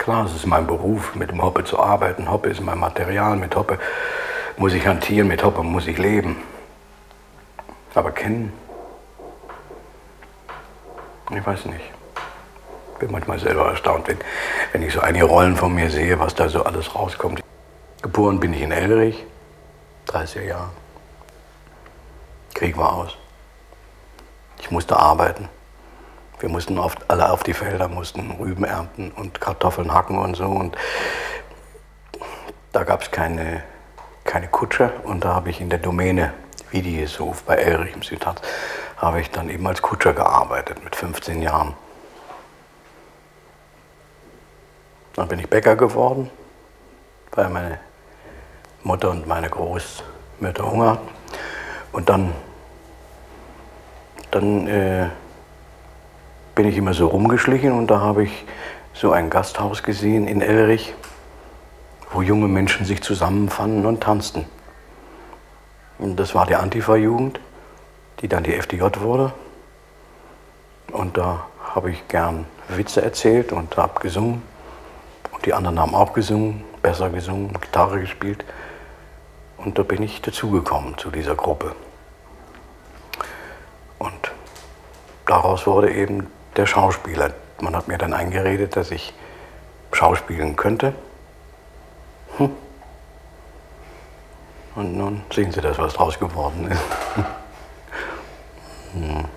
Klar, es ist mein Beruf, mit dem Hoppe zu arbeiten. Hoppe ist mein Material, mit Hoppe muss ich hantieren, mit Hoppe muss ich leben. Aber kennen? Ich weiß nicht. Ich bin manchmal selber erstaunt, wenn ich so einige Rollen von mir sehe, was da so alles rauskommt. Geboren bin ich in Elrich, 30er Jahre. Krieg war aus. Ich musste arbeiten. Wir mussten oft alle auf die Felder, mussten Rüben ernten und Kartoffeln hacken und so. Und da gab es keine Kutscher. Und da habe ich in der Domäne Wiedishof bei Elrich im Südharz, habe ich dann eben als Kutscher gearbeitet mit 15 Jahren. Dann bin ich Bäcker geworden, weil meine Mutter und meine Großmütter Hunger hatten. Und dann bin ich immer so rumgeschlichen und da habe ich so ein Gasthaus gesehen in Elrich, wo junge Menschen sich zusammenfanden und tanzten. Und das war die Antifa-Jugend, die dann die FDJ wurde. Und da habe ich gern Witze erzählt und habe gesungen. Und die anderen haben auch gesungen, besser gesungen, Gitarre gespielt. Und da bin ich dazugekommen zu dieser Gruppe. Und daraus wurde eben der Schauspieler. Man hat mir dann eingeredet, dass ich schauspielen könnte. Und nun sehen Sie das, was draus geworden ist.